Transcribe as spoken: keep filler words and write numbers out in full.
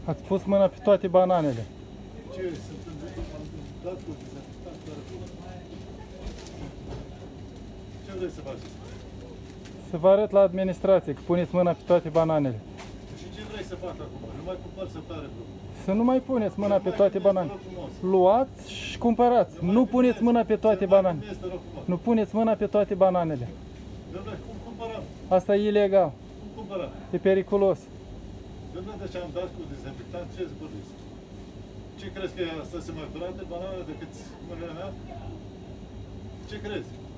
Ați pus mâna pe toate bananele. Ce? Sunt am dat cu dezinfectant care până. Ce vrei să faceți? Să vă arăt la administrație că puneți mâna pe toate bananele. Și ce vrei să fac acum? Nu mai cumpăr să tare, bro. Să nu mai puneți mâna Nu pe mai toate puneți, bananele. te rog frumos. Luați și cumpărați. Nu mai Nu puneți. puneți mâna pe toate Să mai bananele. puneți, te rog frumos. Nu puneți mâna pe toate bananele. Dom'le, cum cumpăram? Asta e ilegal. Cum cumpăram? E periculos. Dom'le, deci am dat cu dezinfectant, ce zbărbiți? Ce crezi că e asta se mai curate banana decât mâinile mea? Ce crezi?